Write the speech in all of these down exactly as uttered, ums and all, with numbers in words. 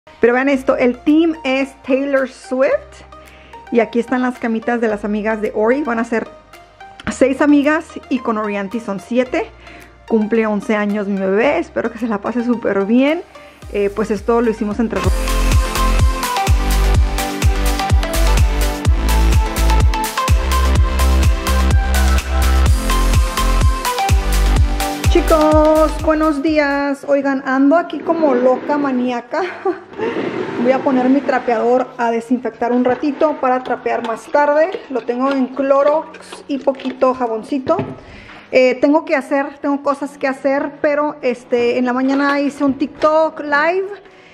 Pero vean esto, el team es Taylor Swift. Y aquí están las camitas de las amigas de Ori. Van a ser seis amigas y con Orianti son siete. Cumple once años mi bebé. Espero que se la pase súper bien. Eh, pues esto lo hicimos entre dos. Chicos, buenos días. Oigan, ando aquí como loca maníaca. Voy a poner mi trapeador a desinfectar un ratito para trapear más tarde. Lo tengo en Clorox y poquito jaboncito. Eh, tengo que hacer, tengo cosas que hacer, pero este, en la mañana hice un TikTok live.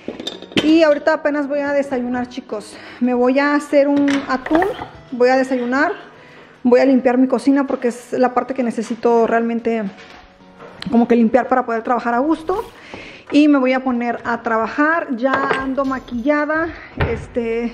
Y ahorita apenas voy a desayunar, chicos. Me voy a hacer un atún, voy a desayunar. Voy a limpiar mi cocina porque es la parte que necesito realmente como que limpiar para poder trabajar a gusto. Y me voy a poner a trabajar. Ya ando maquillada. Este...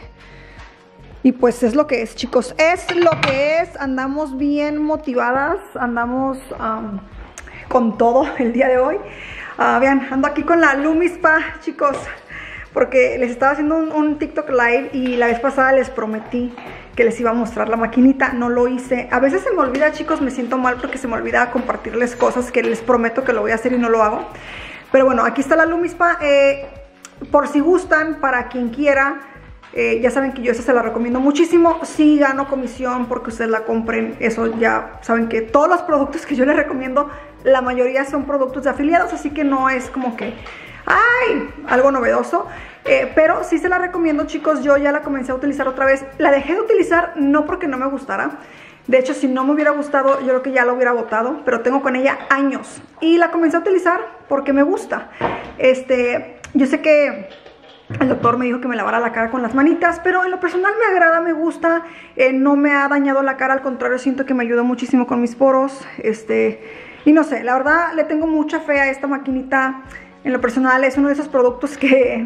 Y pues es lo que es, chicos. Es lo que es. Andamos bien motivadas. Andamos um, con todo el día de hoy. Uh, vean, ando aquí con la Lumispa, chicos. Porque les estaba haciendo un, un TikTok live. Y la vez pasada les prometí que les iba a mostrar la maquinita. No lo hice. A veces se me olvida, chicos. Me siento mal porque se me olvida compartirles cosas que les prometo que lo voy a hacer y no lo hago. Pero bueno, aquí está la Lumispa. Eh, por si gustan, para quien quiera. Eh, ya saben que yo esa se la recomiendo muchísimo. Sí gano comisión porque ustedes la compren. Eso ya saben que todos los productos que yo les recomiendo, la mayoría son productos de afiliados. Así que no es como que, ¡ay!, algo novedoso. Eh, pero sí se la recomiendo, chicos. Yo ya la comencé a utilizar otra vez. La dejé de utilizar no porque no me gustara. De hecho, si no me hubiera gustado, yo creo que ya la hubiera botado. Pero tengo con ella años. Y la comencé a utilizar porque me gusta. Este, yo sé que el doctor me dijo que me lavara la cara con las manitas, pero en lo personal me agrada, me gusta. Eh, no me ha dañado la cara, al contrario, siento que me ayuda muchísimo con mis poros. Este, y no sé, la verdad le tengo mucha fe a esta maquinita. En lo personal es uno de esos productos que...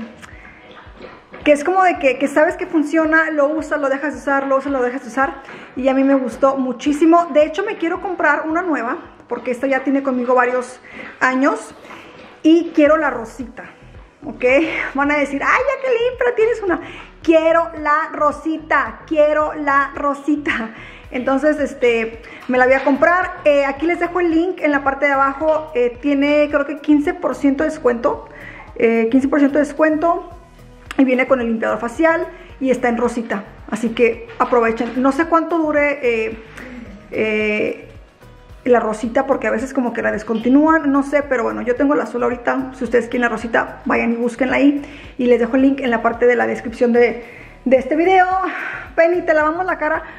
que es como de que, que sabes que funciona, lo usas, lo dejas de usar, lo usas, lo dejas de usar. Y a mí me gustó muchísimo. De hecho, me quiero comprar una nueva, porque esta ya tiene conmigo varios años. Y quiero la rosita, ¿ok? Van a decir, ay, Jacqueline, pero tienes una. Quiero la rosita, quiero la rosita. Entonces, este, me la voy a comprar. Eh, aquí les dejo el link en la parte de abajo. Eh, tiene, creo que quince por ciento de descuento. Eh, quince por ciento de descuento. Y viene con el limpiador facial y está en rosita. Así que aprovechen. No sé cuánto dure eh, eh, la rosita porque a veces como que la descontinúan. No sé, pero bueno, yo tengo la azul ahorita. Si ustedes quieren la rosita, vayan y búsquenla ahí. Y les dejo el link en la parte de la descripción de, de este video. Penny, te lavamos la cara.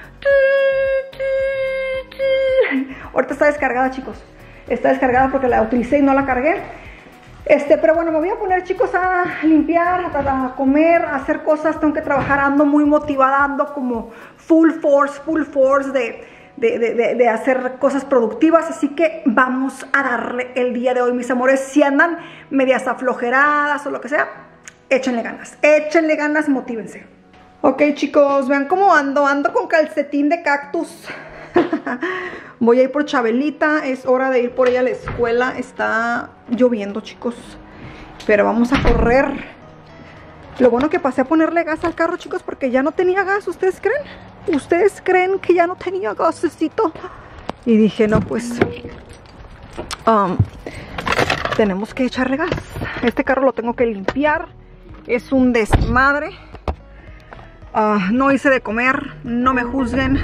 Ahorita está descargada, chicos. Está descargada porque la utilicé y no la cargué. Este, pero bueno, me voy a poner, chicos, a limpiar, a, a comer, a hacer cosas. Tengo que trabajar, ando muy motivada, ando como full force, full force de, de, de, de, de hacer cosas productivas. Así que vamos a darle el día de hoy, mis amores. Si andan medias aflojeradas o lo que sea, échenle ganas, échenle ganas, motívense. Ok, chicos, vean cómo ando, ando con calcetín de cactus. Voy a ir por Chabelita, es hora de ir por ella a la escuela. Está lloviendo, chicos, pero vamos a correr. Lo bueno que pasé a ponerle gas al carro, chicos, porque ya no tenía gas. ¿Ustedes creen? ¿Ustedes creen que ya no tenía gasecito? Y dije, no, pues um, tenemos que echarle gas. Este carro lo tengo que limpiar. Es un desmadre. Uh, no hice de comer, no me juzguen.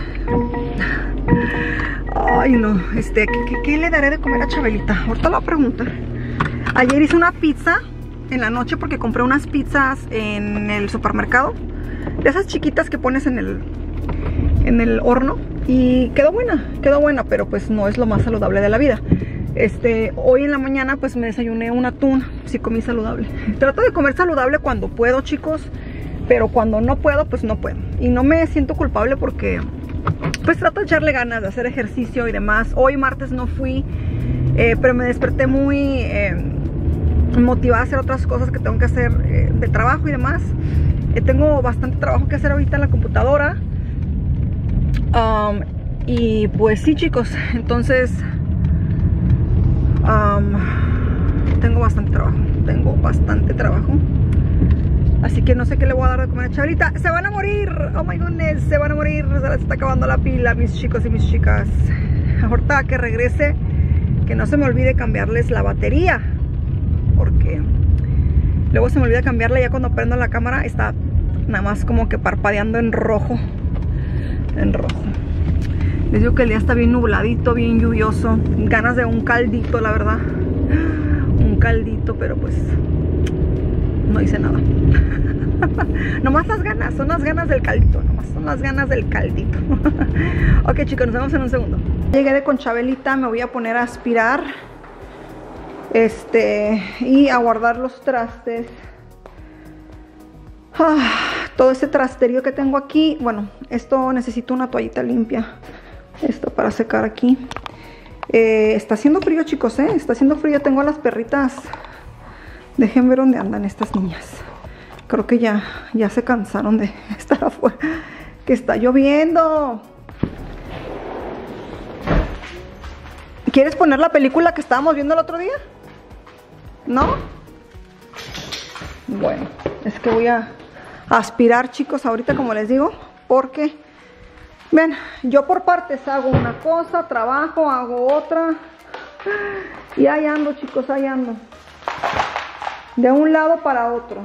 Ay, no, este, ¿qué, qué, qué le daré de comer a Chabelita? Ahorita lo voy a preguntar. Ayer hice una pizza en la noche porque compré unas pizzas en el supermercado. De esas chiquitas que pones en el, en el horno. Y quedó buena, quedó buena, pero pues no es lo más saludable de la vida. Este, hoy en la mañana pues me desayuné un atún, sí comí saludable. Trato de comer saludable cuando puedo, chicos. Pero cuando no puedo, pues no puedo. Y no me siento culpable porque pues trato de echarle ganas de hacer ejercicio y demás. Hoy martes no fui, eh, pero me desperté muy eh, motivada a hacer otras cosas que tengo que hacer eh, de trabajo y demás. eh, Tengo bastante trabajo que hacer ahorita en la computadora. um, Y pues sí, chicos, entonces um, tengo bastante trabajo. Tengo bastante trabajo. Así que no sé qué le voy a dar de comer a Chabelita. ¡Se van a morir! ¡Oh my goodness! Se van a morir. Se les está acabando la pila, mis chicos y mis chicas. Ahorita que regrese, que no se me olvide cambiarles la batería. Porque luego se me olvida cambiarla. Ya cuando prendo la cámara está nada más como que parpadeando en rojo. En rojo. Les digo que el día está bien nubladito, bien lluvioso. Ganas de un caldito, la verdad. Un caldito, pero pues no hice nada. Nomás las ganas, son las ganas del caldito. Nomás son las ganas del caldito. Ok, chicos, nos vemos en un segundo. Llegué de con Chabelita, me voy a poner a aspirar. Este, y a guardar los trastes. Ah, todo ese trasterío que tengo aquí. Bueno, esto necesito una toallita limpia. Esto para secar aquí. Eh, está haciendo frío, chicos, ¿eh? Está haciendo frío. Tengo a las perritas. Dejen ver dónde andan estas niñas. Creo que ya, ya se cansaron de estar afuera. Que está lloviendo. ¿Quieres poner la película que estábamos viendo el otro día? ¿No? Bueno, es que voy a aspirar, chicos, ahorita, como les digo, porque vean, yo por partes hago una cosa, trabajo, hago otra. Y ahí ando, chicos, ahí ando. De un lado para otro.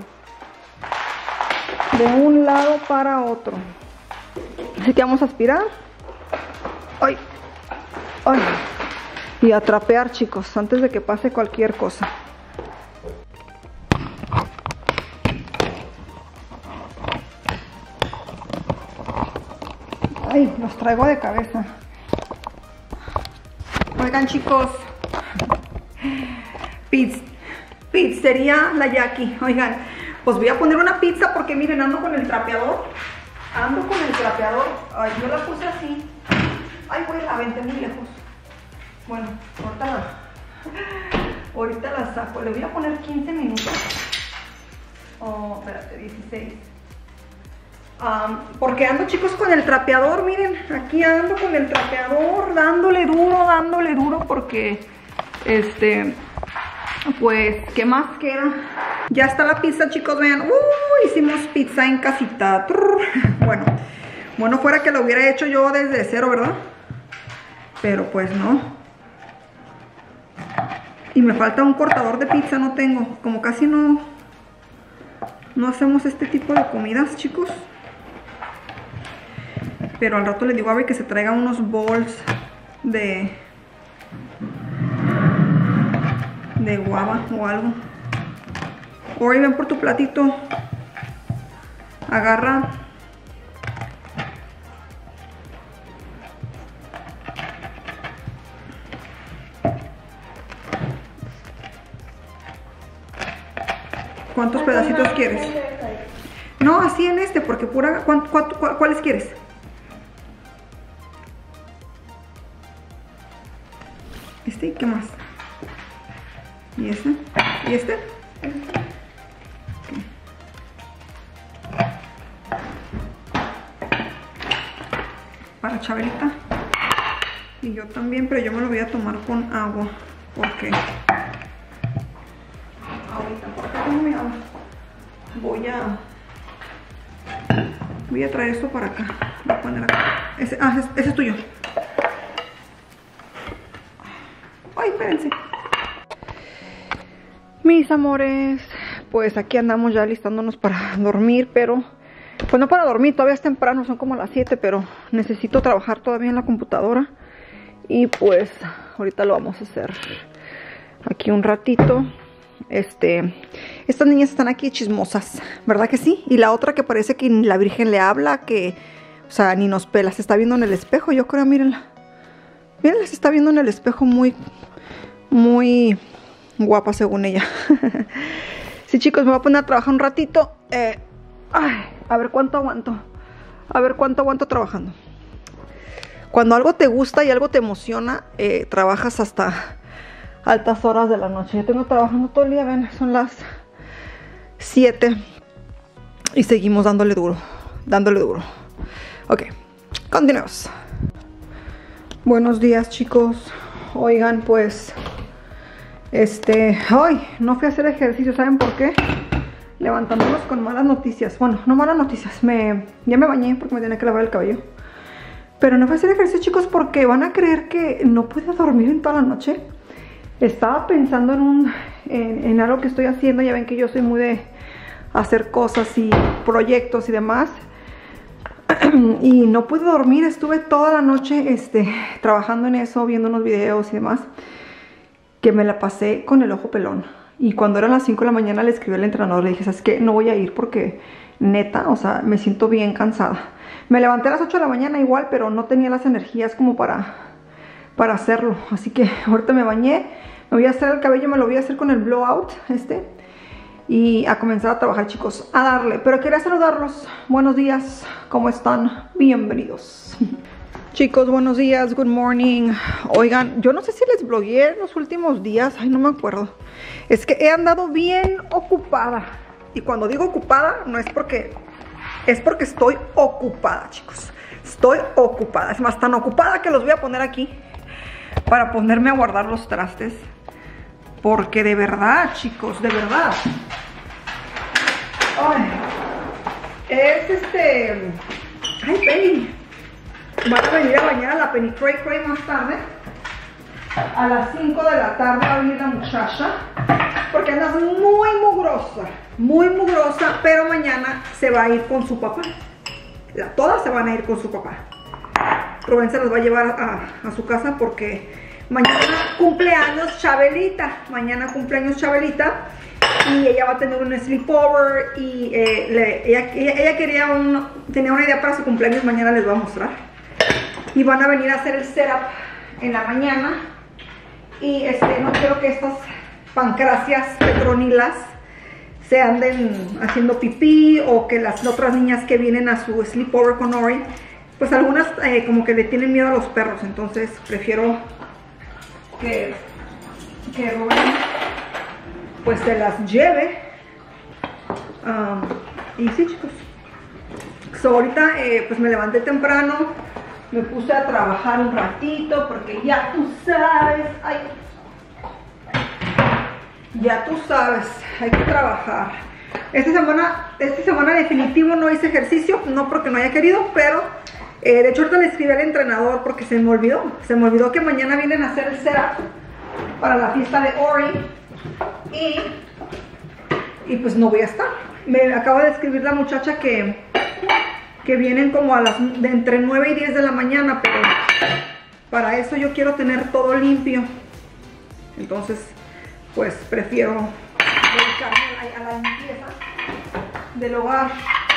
De un lado para otro. Así que vamos a aspirar. Ay. Ay. Y a trapear, chicos, antes de que pase cualquier cosa. Ay, los traigo de cabeza. Oigan, chicos. Pizza. Pizzería La Jackie. Oigan, pues voy a poner una pizza porque miren, ando con el trapeador. Ando con el trapeador. Ay, yo la puse así. Ay, pues la aventé muy lejos. Bueno, ahorita la, ahorita la saco. Le voy a poner quince minutos. Oh, espérate, dieciséis. Um, porque ando, chicos, con el trapeador. Miren, aquí ando con el trapeador, dándole duro, dándole duro, porque este, pues, ¿qué más queda? Ya está la pizza, chicos, vean. Uh, hicimos pizza en casita. Bueno, bueno, fuera que lo hubiera hecho yo desde cero, ¿verdad? Pero pues no. Y me falta un cortador de pizza, no tengo. Como casi no, no hacemos este tipo de comidas, chicos. Pero al rato le digo a Abby que se traiga unos bowls de de guava o algo. Hoy ven por tu platito. Agarra. ¿Cuántos pedacitos quieres? No, así en este, porque pura... ¿cuál, cuál, ¿Cuáles quieres? Este y qué más. ¿Y este? ¿Y este? Okay. Para Chabelita. Y yo también, pero yo me lo voy a tomar con agua. Porque ahorita, por acá tengo mi agua. Voy a Voy a traer esto para acá. Voy a poner acá. Ese, ah, ese, ese es tuyo. Ay, espérense. Mis amores, pues aquí andamos ya listándonos para dormir, pero pues no para dormir, todavía es temprano, son como las siete, pero necesito trabajar todavía en la computadora. Y pues ahorita lo vamos a hacer aquí un ratito. Este, estas niñas están aquí chismosas, ¿verdad que sí? Y la otra que parece que la Virgen le habla, que, o sea, ni nos pela, se está viendo en el espejo, yo creo, mírenla. Mírenla, se está viendo en el espejo muy, muy guapa según ella. Sí, chicos, me voy a poner a trabajar un ratito. Eh, ay, a ver cuánto aguanto. A ver cuánto aguanto trabajando. Cuando algo te gusta y algo te emociona, eh, trabajas hasta altas horas de la noche. Yo tengo trabajando todo el día, ven, son las siete y seguimos dándole duro, dándole duro. Ok, continuemos. Buenos días, chicos. Oigan, pues este, ay, no fui a hacer ejercicio, ¿saben por qué? levantándonos con malas noticias. Bueno, no malas noticias, me, ya me bañé porque me tenía que lavar el cabello. Pero no fue a hacer ejercicio, chicos, porque van a creer que no pude dormir en toda la noche. Estaba pensando en, un, en, en algo que estoy haciendo. Ya ven que yo soy muy de hacer cosas y proyectos y demás. Y no pude dormir, estuve toda la noche este, trabajando en eso, viendo unos videos y demás, que me la pasé con el ojo pelón. Y cuando eran las cinco de la mañana le escribí al entrenador, le dije, ¿sabes qué? No voy a ir porque neta, o sea, me siento bien cansada. Me levanté a las ocho de la mañana igual, pero no tenía las energías como para, para hacerlo. Así que ahorita me bañé, me voy a hacer el cabello, me lo voy a hacer con el blowout este. Y a comenzar a trabajar, chicos, a darle. Pero quería saludarlos. Buenos días, ¿cómo están? Bienvenidos. Chicos, buenos días, good morning. Oigan, yo no sé si les blogueé los últimos días. Ay, no me acuerdo. Es que he andado bien ocupada. Y cuando digo ocupada, no es porque... Es porque estoy ocupada, chicos. Estoy ocupada. Es más, tan ocupada que los voy a poner aquí para ponerme a guardar los trastes. Porque de verdad, chicos, de verdad. Ay, es este... Ay, Penny. Van a venir a bañar a la Penny Cray Cray más tarde. A las cinco de la tarde va a venir la muchacha. Porque andas muy mugrosa. Muy mugrosa, pero mañana se va a ir con su papá. La, todas se van a ir con su papá. Rubén se las va a llevar a, a su casa porque... Mañana cumpleaños Chabelita, mañana cumpleaños Chabelita y ella va a tener un sleepover y eh, le, ella, ella, ella quería un, tenía una idea para su cumpleaños, mañana les voy a mostrar. Y van a venir a hacer el setup en la mañana y este, no quiero que estas pancracias petronilas se anden haciendo pipí o que las otras niñas que vienen a su sleepover con Ori, pues algunas eh, como que le tienen miedo a los perros, entonces prefiero... Que, que Rubén pues se las lleve. Um, y sí, chicos. So, ahorita eh, pues me levanté temprano, me puse a trabajar un ratito porque ya tú sabes, ay, ya tú sabes, hay que trabajar. Esta semana, esta semana definitivo no hice ejercicio, no porque no haya querido, pero Eh, de hecho ahorita le escribí al entrenador porque se me olvidó. Se me olvidó que mañana vienen a hacer el setup para la fiesta de Ori. Y, y pues no voy a estar. Me acaba de escribir la muchacha que, que vienen como a las de entre nueve y diez de la mañana. Pero para eso yo quiero tener todo limpio. Entonces pues prefiero dedicarme a la, a la limpieza del hogar.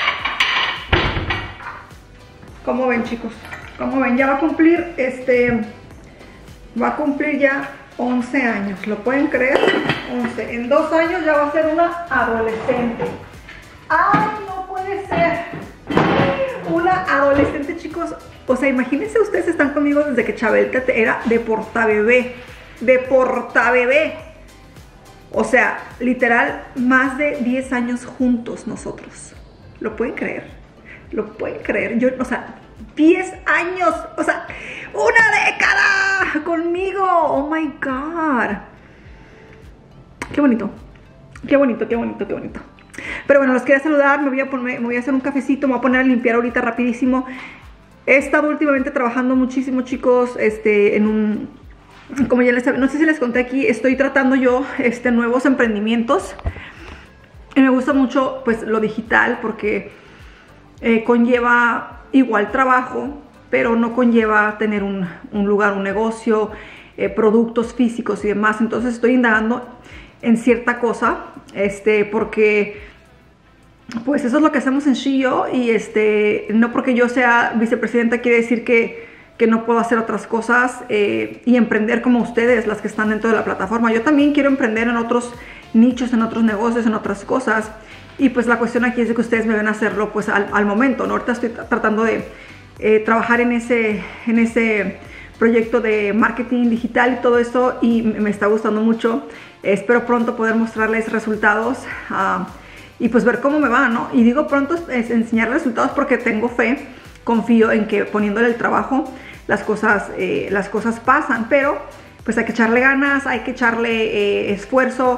¿Cómo ven, chicos? ¿Cómo ven? Ya va a cumplir, este, va a cumplir ya once años. ¿Lo pueden creer? once. En dos años ya va a ser una adolescente. ¡Ay, no puede ser! Una adolescente, chicos. O sea, imagínense, ustedes están conmigo desde que Chabelita era de portabebé. De portabebé. O sea, literal, más de diez años juntos nosotros. ¿Lo pueden creer? Lo pueden creer, yo, o sea, diez años, o sea, una década conmigo, oh my God. Qué bonito, qué bonito, qué bonito, qué bonito. Pero bueno, los quería saludar, me voy a poner, me voy a hacer un cafecito, me voy a poner a limpiar ahorita rapidísimo. He estado últimamente trabajando muchísimo, chicos, este, en un, como ya les, no sé si les conté aquí, estoy tratando yo, este, nuevos emprendimientos. Y me gusta mucho, pues, lo digital, porque... Eh, conlleva igual trabajo, pero no conlleva tener un, un lugar, un negocio, eh, productos físicos y demás. Entonces estoy indagando en cierta cosa, este, porque pues eso es lo que hacemos en Shio y este, no porque yo sea vicepresidenta quiere decir que, que no puedo hacer otras cosas eh, y emprender como ustedes, las que están dentro de la plataforma. Yo también quiero emprender en otros nichos, en otros negocios, en otras cosas. Y pues la cuestión aquí es de que ustedes me ven hacerlo pues al, al momento, ¿no? Ahorita estoy tratando de eh, trabajar en ese, en ese proyecto de marketing digital y todo esto y me está gustando mucho. Eh, espero pronto poder mostrarles resultados uh, y pues ver cómo me va, ¿no? Y digo pronto es enseñar resultados porque tengo fe, confío en que poniéndole el trabajo las cosas, eh, las cosas pasan, pero pues hay que echarle ganas, hay que echarle eh, esfuerzo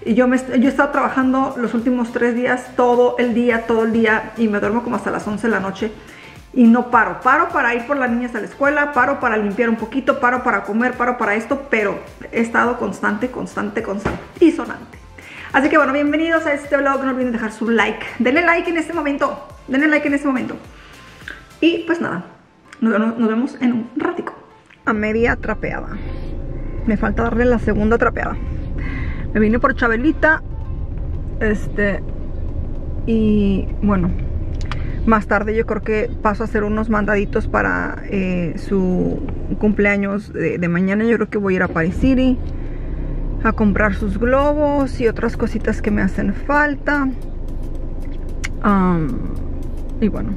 Y yo, me, yo he estado trabajando los últimos tres días, todo el día, todo el día, y me duermo como hasta las once de la noche. Y no paro, paro para ir por las niñas a la escuela, paro para limpiar un poquito, paro para comer, paro para esto, pero he estado constante, constante, constante y sonante. Así que bueno, bienvenidos a este vlog, no olviden dejar su like, denle like en este momento, denle like en este momento. Y pues nada, nos, nos vemos en un ratico. A media trapeada, me falta darle la segunda trapeada. Me vine por Chabelita, este, y bueno, más tarde yo creo que paso a hacer unos mandaditos para eh, su cumpleaños de, de mañana. Yo creo que voy a ir a Paris City a comprar sus globos y otras cositas que me hacen falta. Um, y bueno,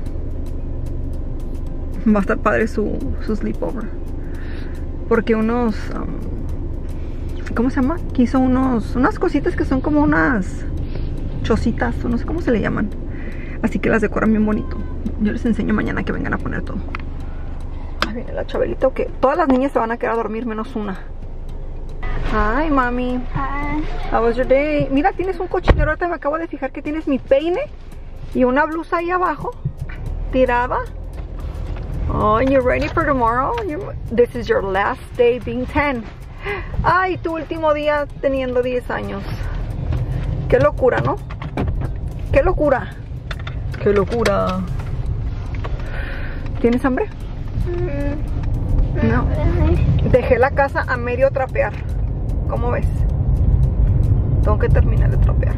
va a estar padre su, su sleepover. Porque unos... Um, ¿cómo se llama? Quiso unos, unas cositas que son como unas chocitas, o no sé cómo se le llaman. Así que las decoran bien bonito. Yo les enseño mañana que vengan a poner todo. Ahí viene la Chabelita, que todas las niñas se van a quedar a dormir menos una. Hi, mami. Hi. How was your day? Mira, tienes un cochinero. Ahorita me acabo de fijar que tienes mi peine y una blusa ahí abajo, tirada. Oh, and you're ready for tomorrow? You're, this is your last day being ten. Ay, tu último día teniendo diez años. Qué locura, ¿no? Qué locura. Qué locura. ¿Tienes hambre? Mm, No. really. Dejé la casa a medio trapear. ¿Cómo ves? Tengo que terminar de trapear.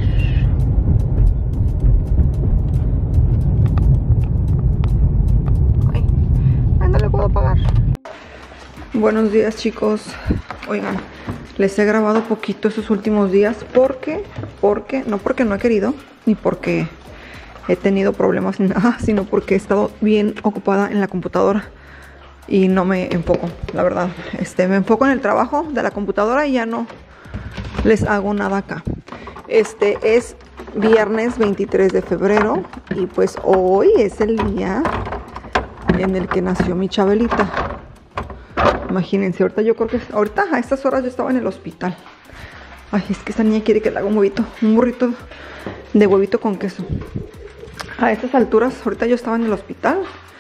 Ay, ay, no le puedo pagar. Buenos días, chicos. Oigan, les he grabado poquito estos últimos días porque, porque, no porque no he querido, ni porque he tenido problemas ni nada, sino porque he estado bien ocupada en la computadora y no me enfoco, la verdad. Este, me enfoco en el trabajo de la computadora y ya no les hago nada acá. Este es viernes veintitrés de febrero y pues hoy es el día en el que nació mi Chabelita. Imagínense, ahorita yo creo que ahorita a estas horas yo estaba en el hospital. Ay, es que esa niña quiere que le haga un huevito, un burrito de huevito con queso. A estas alturas, ahorita yo estaba en el hospital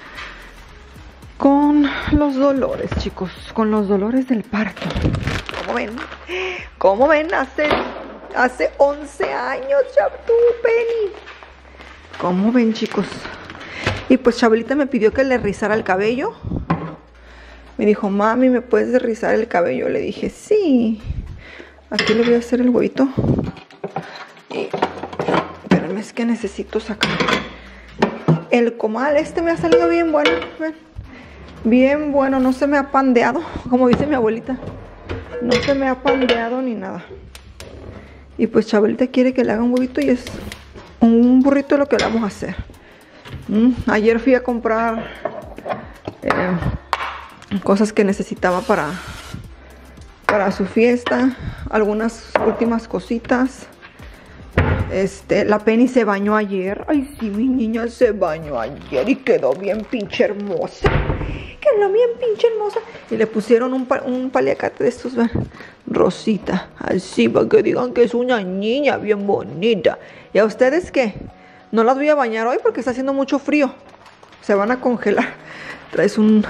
con los dolores, chicos, con los dolores del parto. ¿Cómo ven? ¿Cómo ven? Hace, hace once años, ya tú, Penny. ¿Cómo ven, chicos? Y pues Chabelita me pidió que le rizara el cabello. Me dijo, mami, ¿me puedes rizar el cabello? Le dije, sí. Aquí le voy a hacer el huevito. Y espérenme, es que necesito sacar el comal. Este me ha salido bien bueno. Ven. Bien bueno, no se me ha pandeado, como dice mi abuelita. No se me ha pandeado ni nada. Y pues Chabelita quiere que le haga un huevito y es un burrito lo que le vamos a hacer. Mm, ayer fui a comprar eh, cosas que necesitaba para, para su fiesta. Algunas últimas cositas. Este, la Penny se bañó ayer. Ay, sí, mi niña se bañó ayer y quedó bien pinche hermosa. Quedó bien pinche hermosa. Y le pusieron un, pa un paliacate de estos, ¿ven? Rosita. Así, para que digan que es una niña bien bonita. ¿Y a ustedes qué? No las voy a bañar hoy porque está haciendo mucho frío. Se van a congelar. Traes un...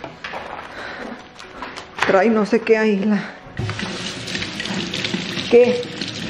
Trae no sé qué ahí. La... ¿Qué?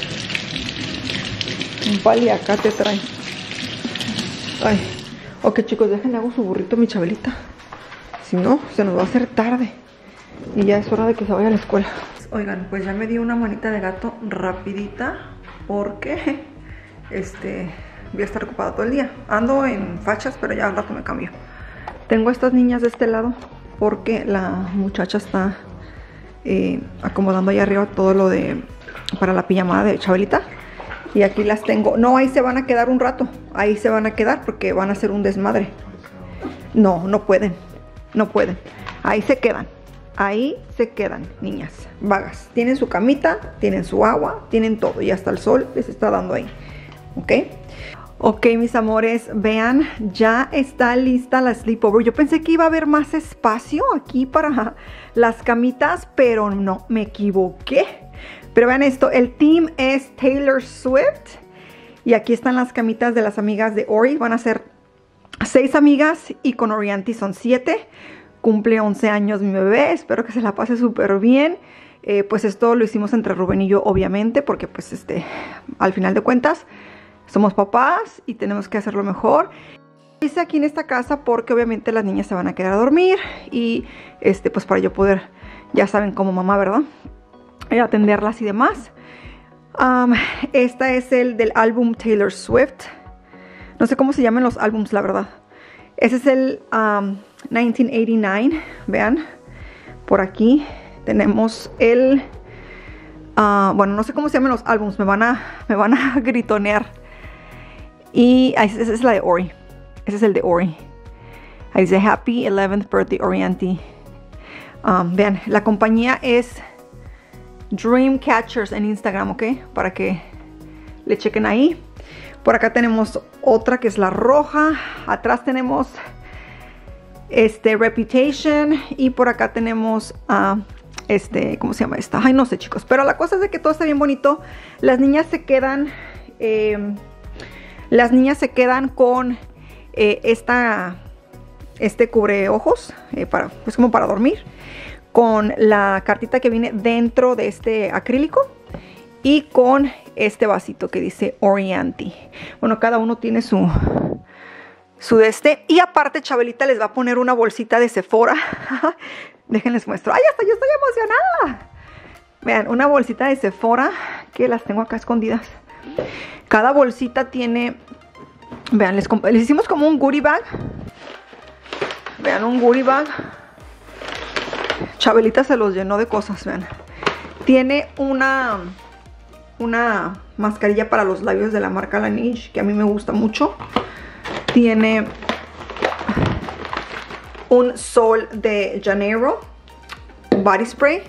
Un paliacate trae. Ay. Ok, chicos, déjenle hago su burrito a mi Chabelita. Si no, se nos va a hacer tarde. Y ya es hora de que se vaya a la escuela. Oigan, pues ya me di una manita de gato rapidita. Porque este voy a estar ocupada todo el día. Ando en fachas, pero ya al rato me cambio. Tengo a estas niñas de este lado porque la muchacha está eh, acomodando ahí arriba todo lo de para la pijamada de Chabelita. Y aquí las tengo. No, ahí se van a quedar un rato. Ahí se van a quedar porque van a hacer un desmadre. No, no pueden. No pueden. Ahí se quedan. Ahí se quedan, niñas vagas. Tienen su camita, tienen su agua, tienen todo. Y hasta el sol les está dando ahí. ¿Ok? Ok, mis amores, vean, ya está lista la sleepover. Yo pensé que iba a haber más espacio aquí para las camitas, pero no, me equivoqué. Pero vean esto, el team es Taylor Swift. Y aquí están las camitas de las amigas de Ori. Van a ser seis amigas y con Orianti son siete. Cumple once años mi bebé. Espero que se la pase súper bien. Eh, pues esto lo hicimos entre Rubén y yo, obviamente, porque pues este, al final de cuentas, somos papás y tenemos que hacerlo mejor. Hice aquí en esta casa porque obviamente las niñas se van a quedar a dormir. Y este, pues para yo poder, ya saben, como mamá, ¿verdad? Y atenderlas y demás. Um, esta es el del álbum Taylor Swift. No sé cómo se llaman los álbums, la verdad. Ese es el um, mil novecientos ochenta y nueve. Vean, por aquí tenemos el... Uh, bueno, no sé cómo se llaman los álbums. Me van a, me van a gritonear. Y esa es la de Ori. Ese es el de Ori. Ahí dice Happy eleventh Birthday Orianti. Um, vean, la compañía es Dreamcatchers en Instagram, ¿ok? Para que le chequen ahí. Por acá tenemos otra que es la roja. Atrás tenemos este Reputation. Y por acá tenemos uh, este, ¿cómo se llama esta? Ay, no sé, chicos. Pero la cosa es de que todo está bien bonito. Las niñas se quedan eh, Las niñas se quedan con eh, esta Este cubre ojos eh, para, pues como para dormir, con la cartita que viene dentro de este acrílico y con este vasito que dice Orianti. Bueno, cada uno tiene su su de este. Y aparte Chabelita les va a poner una bolsita de Sephora. Déjenles muestro. ¡Ay, hasta yo estoy emocionada! Vean, una bolsita de Sephora que las tengo acá escondidas. Cada bolsita tiene... Vean, les, les hicimos como un goodie bag. Vean, un goodie bag. Chabelita se los llenó de cosas, vean. Tiene una una mascarilla para los labios de la marca Laneige, que a mí me gusta mucho. Tiene un Sol de Janeiro body spray.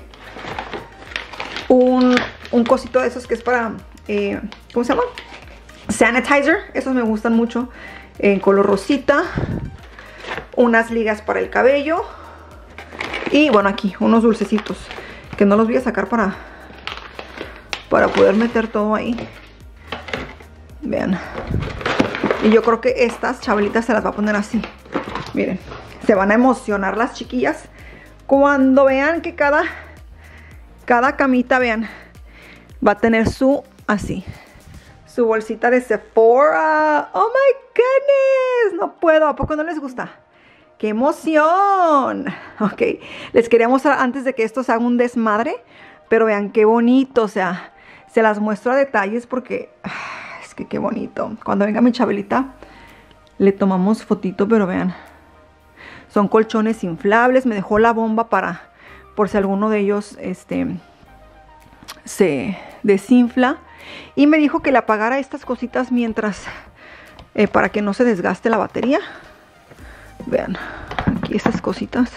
Un, un cosito de esos que es para, eh, ¿cómo se llama? Sanitizer. Esos me gustan mucho, en color rosita. Unas ligas para el cabello. Y bueno, aquí unos dulcecitos que no los voy a sacar para para poder meter todo ahí. Vean. Y yo creo que estas Chabelitas se las va a poner así. Miren, se van a emocionar las chiquillas cuando vean que cada cada camita, vean, va a tener su así, su bolsita de Sephora. Oh my goodness, no puedo. ¿A poco no les gusta? ¡Qué emoción! Ok, les quería mostrar antes de que esto se haga un desmadre. Pero vean qué bonito, o sea, se las muestro a detalles porque... Ah, es que qué bonito. Cuando venga mi Chabelita, le tomamos fotito, pero vean. Son colchones inflables. Me dejó la bomba para... por si alguno de ellos, este... se desinfla. Y me dijo que le apagara estas cositas mientras... Eh, para que no se desgaste la batería. Vean, aquí esas cositas.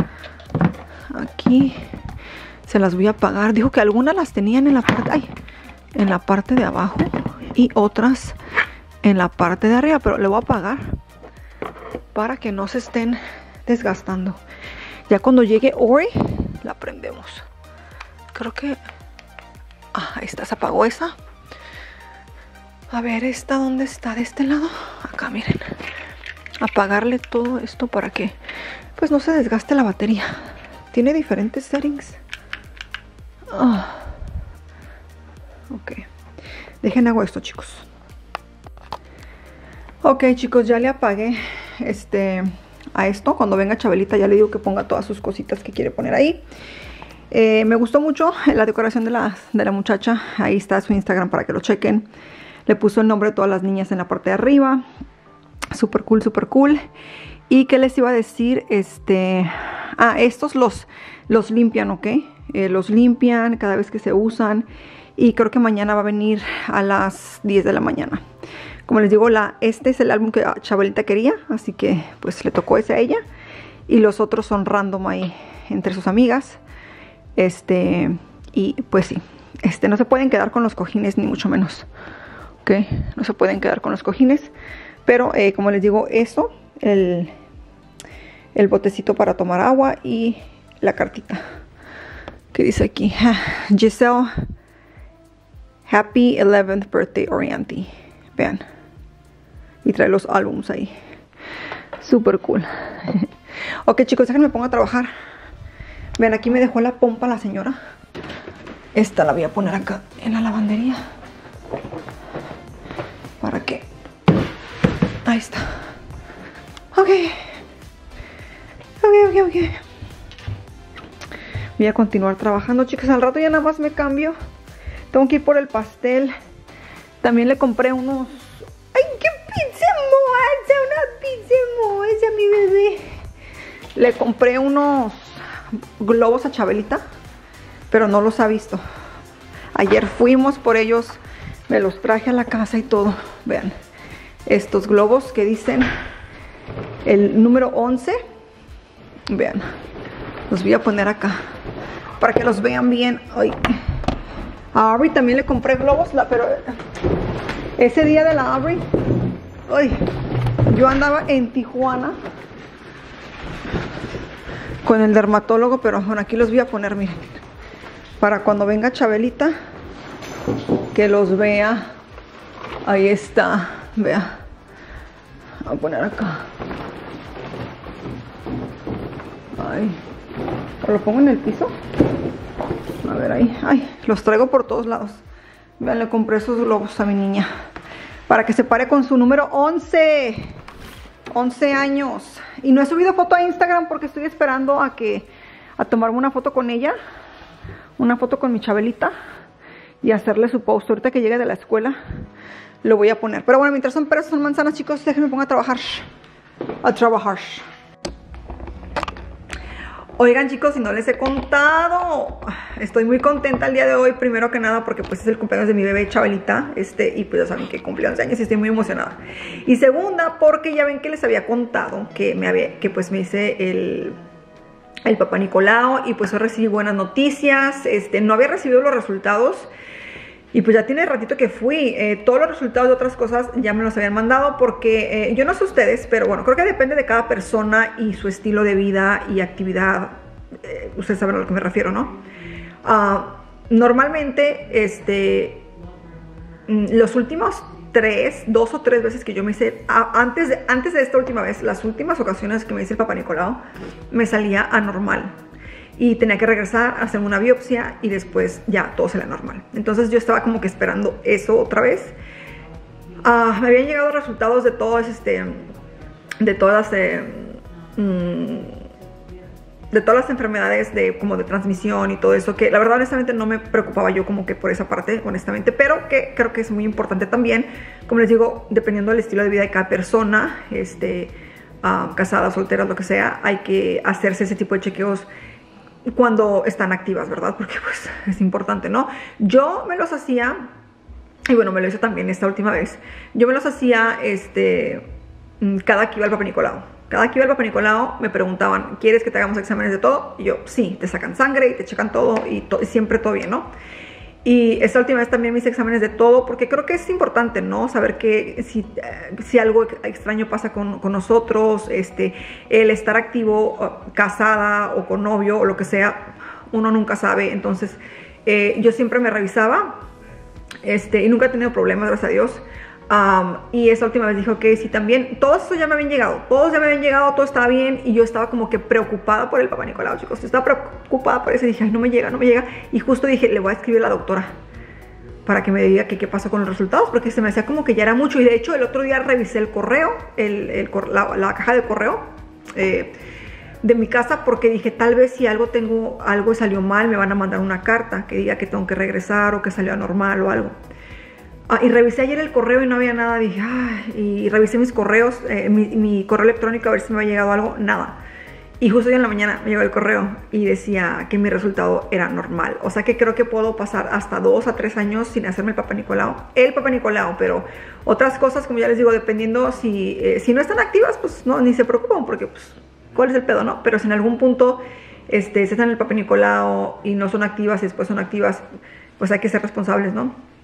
Aquí se las voy a apagar. Dijo que algunas las tenían en la parte, ay, en la parte de abajo y otras en la parte de arriba, pero le voy a apagar para que no se estén desgastando. Ya cuando llegue Ori la prendemos. Creo que ah, esta se apagó esa. A ver, esta ¿dónde está? De este lado. Acá, miren. Apagarle todo esto para que pues no se desgaste la batería. Tiene diferentes settings. Oh. Ok, dejen hago esto, chicos. Ok, chicos, ya le apagué este a esto. Cuando venga Chabelita ya le digo que ponga todas sus cositas que quiere poner ahí. eh, Me gustó mucho la decoración de la, de la muchacha. Ahí está su Instagram para que lo chequen. Le puso el nombre de todas las niñas en la parte de arriba. Súper cool, súper cool. ¿Y qué les iba a decir? Este... Ah, estos los, los limpian, ¿ok? Eh, los limpian cada vez que se usan. Y creo que mañana va a venir a las diez de la mañana. Como les digo, la, este es el álbum que Chabelita quería. Así que pues le tocó ese a ella. Y los otros son random ahí entre sus amigas. Este... Y pues sí. Este, no se pueden quedar con los cojines ni mucho menos. ¿Ok? No se pueden quedar con los cojines. Pero eh, como les digo, eso, el, el botecito para tomar agua y la cartita que dice aquí, Giselle Happy eleventh Birthday Orianti. Vean. Y trae los álbums ahí. Super cool. Ok, chicos, déjenme me pongo a trabajar. Vean, aquí me dejó la pompa la señora. Esta la voy a poner acá en la lavandería. ¿Para qué? Ahí está. Ok. Ok, ok, ok. Voy a continuar trabajando, chicos. Al rato ya nada más me cambio. Tengo que ir por el pastel. También le compré unos... ¡Ay, qué pizza moza! Una pizza moza, mi bebé. Le compré unos globos a Chabelita, pero no los ha visto. Ayer fuimos por ellos. Me los traje a la casa y todo. Vean. Estos globos que dicen el número once. Vean. Los voy a poner acá para que los vean bien. Ay. A Aubrey también le compré globos, la, pero ese día de la Aubrey, ay, yo andaba en Tijuana con el dermatólogo, pero bueno, aquí los voy a poner, miren, para cuando venga Chabelita, que los vea. Ahí está, vea. Voy a poner acá. Ay, ¿o lo pongo en el piso? A ver ahí. Ay, los traigo por todos lados. Vean, le compré esos globos a mi niña para que se pare con su número once. once años. Y no he subido foto a Instagram porque estoy esperando a que a tomarme una foto con ella. Una foto con mi Chabelita y hacerle su post. Ahorita que llegue de la escuela lo voy a poner. Pero bueno, mientras son peras, son manzanas, chicos, déjenme ponga a trabajar. A trabajar. Oigan, chicos, si no les he contado, estoy muy contenta el día de hoy, primero que nada porque pues es el cumpleaños de mi bebé Chabelita, este, y pues ya saben que cumple once años y estoy muy emocionada. Y segunda, porque ya ven que les había contado que me había, que pues me hice el, el Papá Nicolau y pues hoy recibí buenas noticias. Este, no había recibido los resultados. Y pues ya tiene ratito que fui. Eh, todos los resultados de otras cosas ya me los habían mandado porque eh, yo no sé ustedes, pero bueno, creo que depende de cada persona y su estilo de vida y actividad. Eh, ustedes saben a lo que me refiero, ¿no? Uh, normalmente, este, los últimos tres, dos o tres veces que yo me hice, a, antes, de, antes de esta última vez, las últimas ocasiones que me hice el Papá Nicolau, me salía anormal. Y tenía que regresar a hacer una biopsia y después ya todo salía normal. Entonces yo estaba como que esperando eso otra vez. Uh, me habían llegado resultados de todas, este, de todas, eh, mmm, de todas las enfermedades de, como de transmisión y todo eso, que la verdad honestamente no me preocupaba yo como que por esa parte, honestamente, pero que creo que es muy importante también, como les digo, dependiendo del estilo de vida de cada persona, este, uh, casada, soltera, lo que sea, hay que hacerse ese tipo de chequeos cuando están activas, ¿verdad? Porque pues es importante, ¿no? Yo me los hacía, y bueno, me lo hice también esta última vez, yo me los hacía este, cada que iba al Papá Nicolau. Cada que iba al Papá Nicolau me preguntaban, ¿quieres que te hagamos exámenes de todo? Y yo, sí, te sacan sangre y te checan todo y, to y siempre todo bien, ¿no? Y esta última vez también me hice exámenes de todo porque creo que es importante, ¿no? Saber que si, si algo extraño pasa con, con nosotros, este, el estar activo, casada o con novio o lo que sea, uno nunca sabe. Entonces, eh, yo siempre me revisaba este, y nunca he tenido problemas, gracias a Dios. Um, y esa última vez dijo que sí, también, todos esos ya me habían llegado, todos ya me habían llegado, todo estaba bien y yo estaba como que preocupada por el Papá Nicolau, chicos, yo estaba preocupada por eso y dije, ay, no me llega, no me llega, y justo dije, le voy a escribir a la doctora para que me diga que qué pasó con los resultados, porque se me hacía como que ya era mucho, y de hecho el otro día revisé el correo, el, el, la, la caja de correo eh, de mi casa, porque dije, tal vez si algo tengo, algo salió mal, me van a mandar una carta que diga que tengo que regresar o que salió anormal o algo. Ah, y revisé ayer el correo y no había nada, dije, ay, y revisé mis correos, eh, mi, mi correo electrónico a ver si me había llegado algo, nada. Y justo hoy en la mañana me llegó el correo y decía que mi resultado era normal. O sea que creo que puedo pasar hasta dos a tres años sin hacerme el Papá Nicolau. El Papá Nicolau, pero otras cosas, como ya les digo, dependiendo si, eh, si no están activas, pues no, ni se preocupan porque, pues, ¿cuál es el pedo, no? Pero si en algún punto este, se están en el Papá Nicolau y no son activas y después son activas, pues hay que ser responsables, ¿no?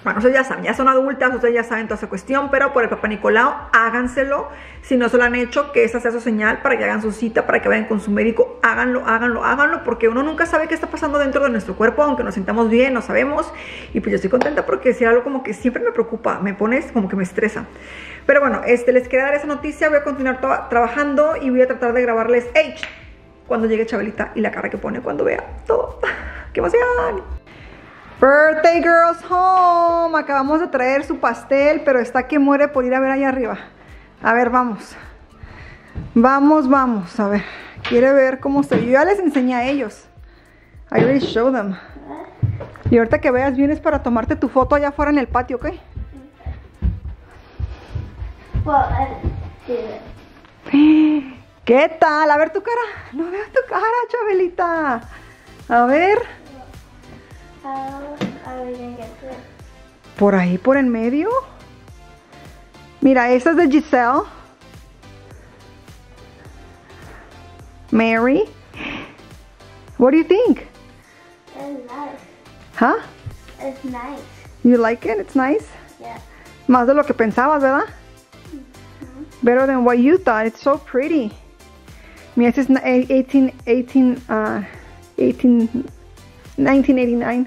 Bueno, ustedes ya saben, ya son adultas, ustedes ya saben toda esa cuestión, pero por el Papá Nicolau, háganselo. Si no se lo han hecho, que esa sea su señal para que hagan su cita, para que vayan con su médico. Háganlo, háganlo, háganlo, porque uno nunca sabe qué está pasando dentro de nuestro cuerpo, aunque nos sintamos bien, no sabemos. Y pues yo estoy contenta porque si algo como que siempre me preocupa, me pone como que me estresa. Pero bueno, este, les quería dar esa noticia, voy a continuar trabajando y voy a tratar de grabarles H cuando llegue Chabelita y la cara que pone cuando vea todo. ¡Qué emoción! Birthday Girls Home. Acabamos de traer su pastel, pero está que muere por ir a ver allá arriba. A ver, vamos. Vamos, vamos. A ver, quiere ver cómo se... Yo ya les enseñé a ellos. I already showed them. Y ahorita que veas, vienes para tomarte tu foto allá afuera en el patio, ¿ok? ¿Qué tal? A ver tu cara. No veo tu cara, Chabelita. A ver. Por ahí, por en medio. Mira, esa es de Giselle. Mary. What do you think? It's nice. Huh? It's nice. You like it? It's nice? Yeah. Más de lo que pensabas, ¿verdad? Mm-hmm. Better than what you thought. It's so pretty. Mira, este es eighteen, eighteen, uh, eighteen, nineteen eighty-nine.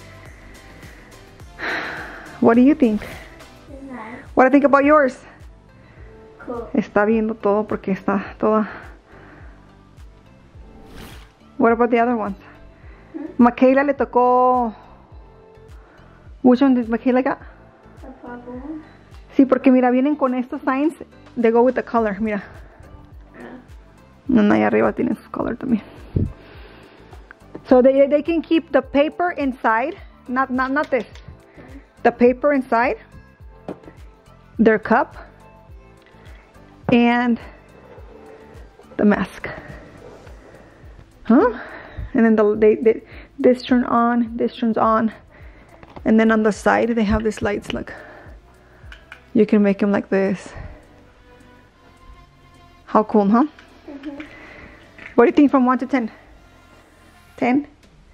What do you think? It's nice. What do you think about yours? Cool. Está viendo todo porque está toda. What about the other ones? Hmm? Michaela le tocó. Which one did Michaela get? The purple one? Sí, porque mira, vienen con estos signs. They go with the color, mira. No, ahí arriba tienen su color también. So they, they can keep the paper inside. Not, not, not this. The paper inside. Their cup. And the mask. Huh? And then the, they, they, this turns on, this turns on. And then on the side, they have these lights, look. You can make them like this. How cool, huh? Mm-hmm. What do you think from one to ten? ten?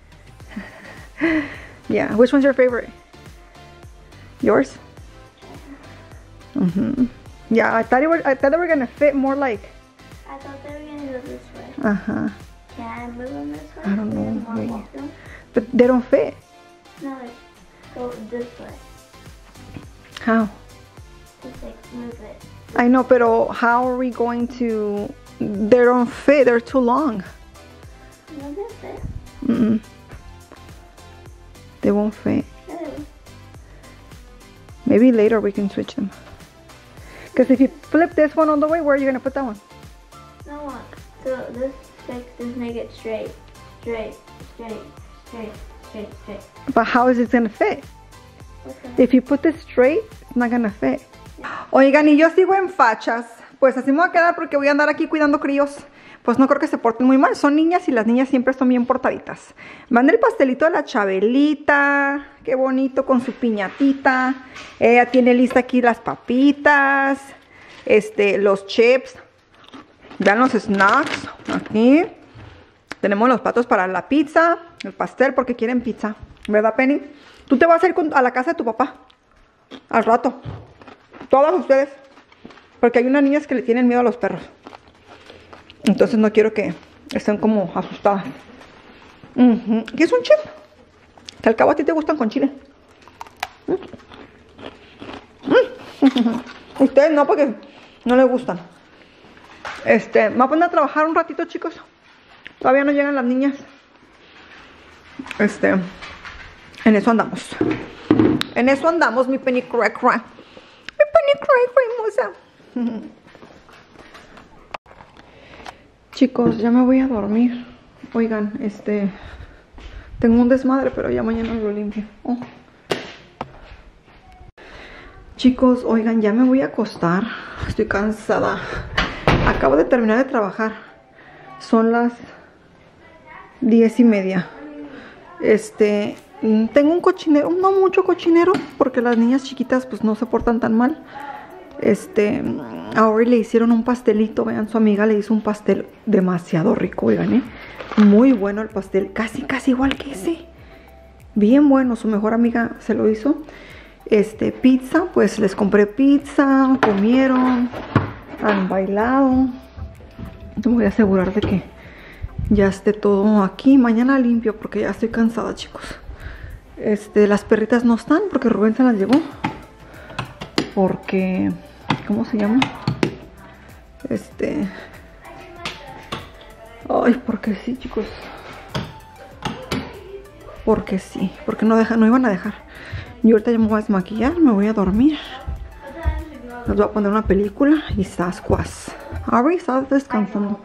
Yeah, which one's your favorite? Yours? Mm-hmm. Yeah, I thought, it were, I thought they were gonna fit more like... I thought they were gonna go this way. Uh-huh. Can I move them this way? I don't know, Wanna maybe. walk them? But they don't fit. No, like, go this way. How? Just like move it. I know, pero how are we going to... They don't fit, they're too long. Move it fit. Mm-mm. They won't fit. No. Maybe later we can switch them. Because if you flip this one all the way, where are you going to put that one? No one. So this fix this make it straight. Straight. Straight. Straight. Straight. Straight. But how is it going to fit? Okay. If you put this straight, it's not going to fit. Oigan, y yo sigo en fachas. Pues así me voy a quedar porque voy a andar aquí cuidando críos. Pues no creo que se porten muy mal. Son niñas y las niñas siempre son bien portaditas. Van el pastelito de la Chabelita. Qué bonito con su piñatita. Ella tiene lista aquí las papitas. Este, los chips. Vean los snacks. Aquí. Tenemos los platos para la pizza. El pastel porque quieren pizza. ¿Verdad, Penny? Tú te vas a ir a la casa de tu papá. Al rato. Todas ustedes. Porque hay unas niñas que le tienen miedo a los perros. Entonces no quiero que estén como asustadas. Uh-huh. ¿Qué es un chip? Que al cabo a ti te gustan con chile. Uh-huh. Ustedes no, porque no les gustan. Este, me voy a poner a trabajar un ratito, chicos. Todavía no llegan las niñas. Este, en eso andamos. En eso andamos, mi Penny Crack Crack. Mi Penny Crack hermosa. Chicos, ya me voy a dormir. Oigan, este... tengo un desmadre, pero ya mañana lo limpio. Oh. Chicos, oigan, ya me voy a acostar. Estoy cansada. Acabo de terminar de trabajar. Son las diez y media. Este... tengo un cochinero, no mucho cochinero, porque las niñas chiquitas pues no se portan tan mal. Este, ahora le hicieron un pastelito, vean, su amiga le hizo un pastel demasiado rico, oigan, ¿eh? Muy bueno el pastel, casi, casi igual que ese. Bien bueno, su mejor amiga se lo hizo. este, pizza, pues les compré pizza, comieron, han bailado. Voy a asegurar de que ya esté todo aquí. Mañana limpio porque ya estoy cansada, chicos. Este, las perritas no están porque Rubén se las llevó. Porque, ¿cómo se llama? Este, ay, porque sí, chicos. Porque sí, porque no deja, no iban a dejar. Y ahorita ya me voy a desmaquillar, me voy a dormir. Les voy a poner una película y sascuas. Ari, estás descansando.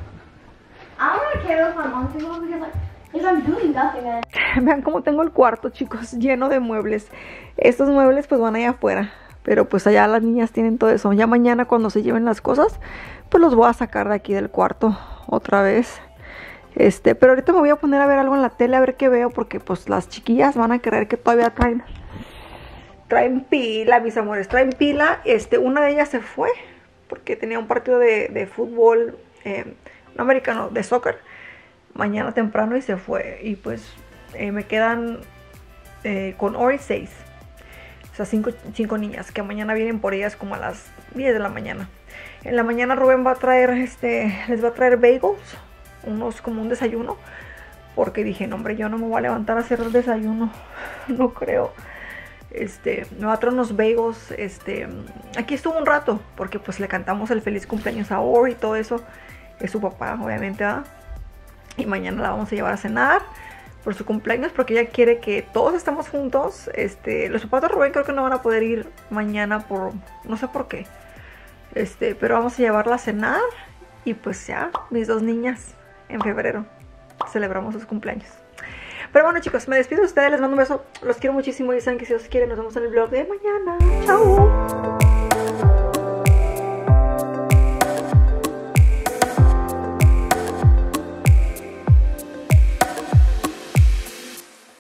Vean cómo tengo el cuarto, chicos, lleno de muebles. Estos muebles pues van allá afuera, pero pues allá las niñas tienen todo eso. Ya mañana cuando se lleven las cosas, pues los voy a sacar de aquí del cuarto otra vez. Este, pero ahorita me voy a poner a ver algo en la tele, a ver qué veo, porque pues las chiquillas van a querer que todavía traen traen pila, mis amores, traen pila. Este, una de ellas se fue porque tenía un partido de, de fútbol, eh, no americano, de soccer, mañana temprano y se fue. Y pues eh, me quedan eh, con Ori seis, o sea, cinco, cinco niñas que mañana vienen por ellas como a las diez de la mañana. En la mañana Rubén va a traer, este, les va a traer bagels, unos como un desayuno, porque dije, no hombre, yo no me voy a levantar a hacer el desayuno, no creo. Este, me va a traer unos bagels. Este, aquí estuvo un rato porque pues le cantamos el feliz cumpleaños a Ori y todo eso. Es su papá, obviamente, ¿verdad? Y mañana la vamos a llevar a cenar por su cumpleaños porque ella quiere que todos estemos juntos. Este, los papás de Rubén creo que no van a poder ir mañana por, no sé por qué. Este, pero vamos a llevarla a cenar y pues ya, mis dos niñas en febrero celebramos sus cumpleaños. Pero bueno, chicos, me despido de ustedes, les mando un beso, los quiero muchísimo y saben que si os quieren nos vemos en el vlog de mañana. Chao.